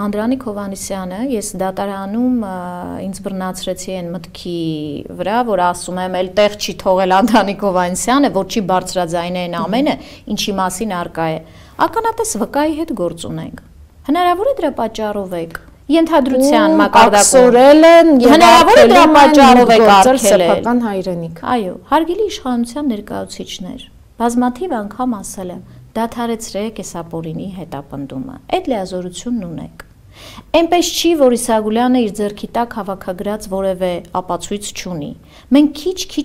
Անդրանիկ Հովհաննիսյանը, ես դատարանում ինձ բռնացրեցի այն մտքի վրա, որ ասում եմ, էլ տեղ չի թողել Անդրանիկ Հովհաննիսյանը, որ չի բարձրաձայնել այն ամենը, ինչի մասին արկա է։ Ականատես վկայի հետ գործ ունենք։ Հնարավոր է դրա պատճառով եք ենթադրության մակարդակում հնարավոր է դրա պատճառով եք արգելել սեփական հայրենիք։ Այո, հարգելի իշխանության ներկայացուցիչներ, բազմաթիվ անգամ ասել եմ, դադարեցրեք Էսապորինի հետապնդումը, այդ լիազորությունն ունեք։ Այնպես չի, որ Իսագուլյանը իր ձեռքի տակ հավաքագրած որևէ ապացույց չունի։ Մենք քիչ-քիչ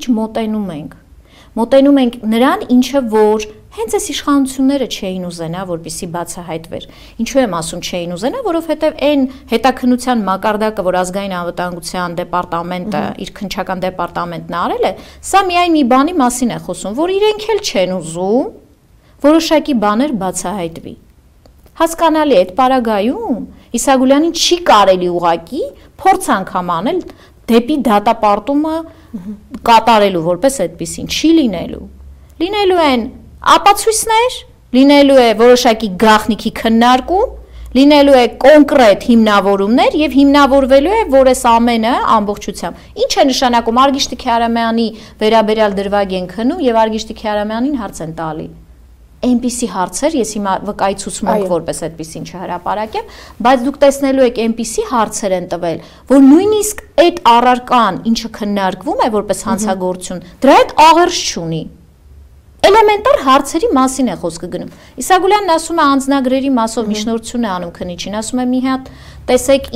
մոտենում ենք նրան, ինչը որ հենց այս իշխանությունները չէին ուզենա, որպեսզի բացահայտվեր։ Ինչու եմ ասում չէին ուզենա, որովհետև այն հետաքննության մակարդակը, որ ազգային անվտանգության դեպարտամենտը, իր քննչական դեպարտամենտն արել է, սա միայն մի բանի մասին է խոսում, որ իրենք էլ չեն ուզում որոշակի բաներ բացահայտվի։ Հասկանալի է, այդ պարագայում Իսագուլյանին չի կարելի ուղակի փորձ անգամ անել դեպի դատապարտումը կատարելու, որպես այդպեսին չի լինելու։ Լինելու են ապացույցներ, լինելու է որոշակի գաղտնիքի քննարկում, լինելու է կոնկրետ հիմնավորումներ եւ հիմնավորվելու է, որ այս ամենը ամբողջությամբ ինչ է նշանակում Արգիշտի Քարամյանի վերաբերյալ դրվագ են քննում եւ Արգիշտի Քարամյանին հարց են տալի։ Այնպիսի հարցեր, ես հիմա վկայի ցուցմունք որպես այդպեսին չհրապարակեմ, բայց դուք տեսնելու եք այնպիսի հարցեր են տվել, որ նույնիսկ այդ առարկան, ինչը քննարկվում է որպես հանցագործություն, դրա հետ աղերս չունի։ Էլեմենտար հարցերի մասին է խոսքը գնում։ Իսագուլյանն ասում է անձնագրերի մասով միջնորդություն է անում քննիչին, ասում է մի հատ տեսեք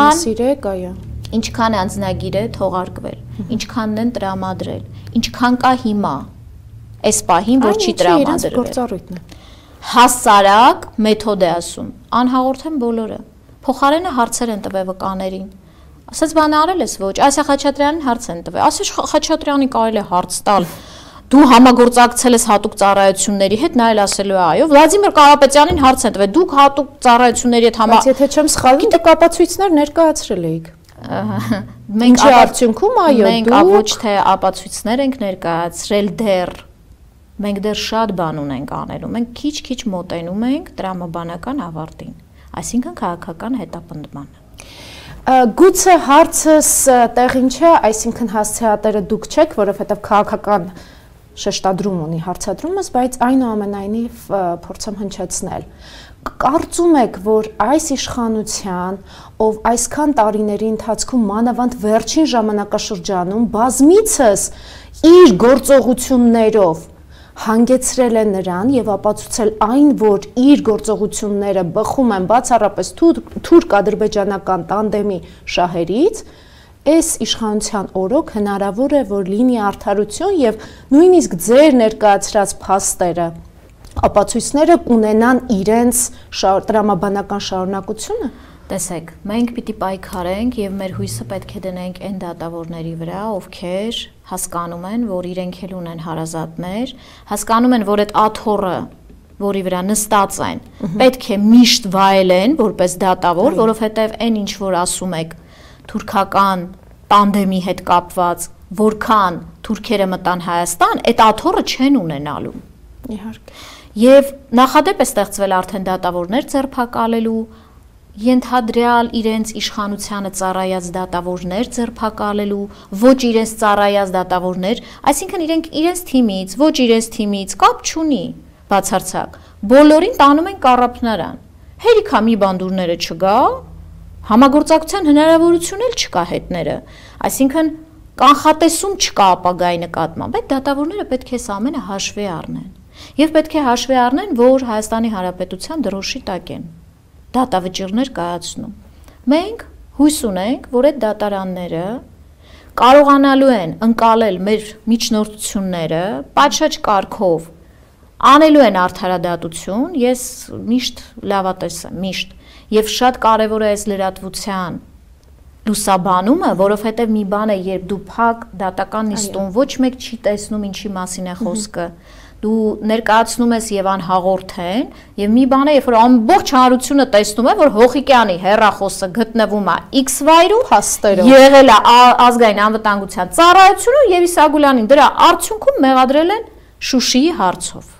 ինչքան անձնագիր է թողարկվել, ինչքանն են տրամադրել, ինչքան կա հիմա այս պահին, որ չի տրամադրվել։ Հասարակ մեթոդ է ասում, անհաղորդ են բոլորը, փոխարենը հարցեր են տվել վկաներին, ասաց բան արել ես ոչ, Ասիա Խաչատրյանին հարց են տվել, Ասիա Խաչատրյանին կարելի է հարց տալ, դու համագործակցել ես հատուկ ծառայությունների հետ, նա էլ ասելու է այո, Վլադիմիր Կարապետյանին հարց են տվել, դուք հատուկ ծառայությունների հետ Բայց եթե չեմ սխալվում, դուք ապացույցներ ներկայացրել էիք։ Մենք արդյունքում այո, մենք ոչ թե ապացույցներ ենք ներկայացրել դեռ մենք դեռ շատ բան ունենք անելու, մենք քիչ-քիչ մոտենում ենք տրամաբանական ավարտին, այսինքն քաղաքական հետապնդմանը։ Գուցե հարցս տեղին չէ, այսինքն հասցեատերը դուք չեք, որովհետև քաղաքական շեշտադրում ունի հարցադրումս, բայց այնուամենայնիվ փորձեմ հնչեցնել։ Կարծում եք, որ այս իշխանության, ով այսքան տարիների ընթացքում մանավանդ վերջին ժամանակաշրջանում բազմիցս իր գործողություններով հանգեցրել է նրան եւ ապացուցել այն, որ իր գործողությունները բխում են բացառապես թուրք-ադրբեջանական տանդեմի շահերից, այս իշխանության օրոք հնարավոր է, որ լինի արդարություն եւ նույնիսկ ձեր ներկայացրած փաստերը, ապացույցները կունենան իրենց տրամաբանական շարունակությունը։ Տեսեք, մենք պիտի պայքարենք եւ մեր հույսը պետք է դնենք այն դատավորների վրա, ովքեր հասկանում են, որ իրենք էլ ունեն հարազատներ, հասկանում են, որ այդ աթոռը, որի վրա նստած են, պետք է միշտ վայելեն որպես դատավոր, որովհետեւ այն ինչ որ ասում եք թուրքական տանդեմի հետ կապված, որքան թուրքերը մտան Հայաստան, այդ աթոռը չեն ունենալու։ Իհարկե։ Եվ նախադեպ է ստեղծվել արդեն դատավորներ ձերբակալելու, ենթադրյալ իրենց իշխանությանը ծառայած դատավորներ ձերբակալելու, ոչ իրենց ծառայած դատավորներ, այսինքն իրենց թիմից, ոչ իրենց թիմից կապ չունի, բացարձակ։ Բոլորին տանում են կառափնարան։ Հերիքա մի բանդուրները չգա, համագործակցության հնարավորություն էլ չկա հետները։ Այսինքն կանխատեսում չկա ապագայի նկատմամբ, այդ դատավորները պետք է այս ամենը հաշվի առնեն։ Եվ պետք է հաշվի առնեն, որ Հայաստանի Հանրապետության դրոշի տակ են դատավճիռներ կայացնում։ Մենք հույս ունենք, որ այդ դատարանները կարողանալու են ընկալել մեր միջնորդությունները, պատշաճ կարգով անելու են արդարադատություն, ես միշտ լավատես եմ, միշտ, եւ շատ կարեւոր է այս լրատվության լուսաբանումը, որովհետեւ մի բան է, երբ դու փակ դատական նիստում ոչ մեկ չի տեսնում ինչի մասին է խոսքը, դու ներկայացնում ես եւ անհաղորդ են, եւ մի բան է, երբ որ ամբողջ հանրությունը տեսնում է, որ Հոխիկյանի հեռախոսը գտնվում է X վայրում, հաստերով եղել է ազգային անվտանգության ծառայությունը եւ Իսագուլյանին դրա արդյունքում մեղադրել են Շուշիի հարցով։